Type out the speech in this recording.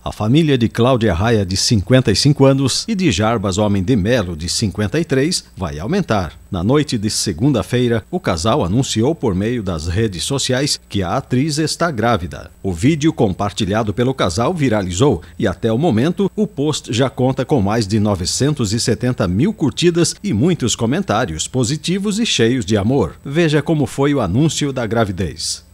A família de Cláudia Raia, de 55 anos, e de Jarbas Homem de Melo, de 53, vai aumentar. Na noite de segunda-feira, o casal anunciou por meio das redes sociais que a atriz está grávida. O vídeo compartilhado pelo casal viralizou e até o momento o post já conta com mais de 970 mil curtidas e muitos comentários positivos e cheios de amor. Veja como foi o anúncio da gravidez.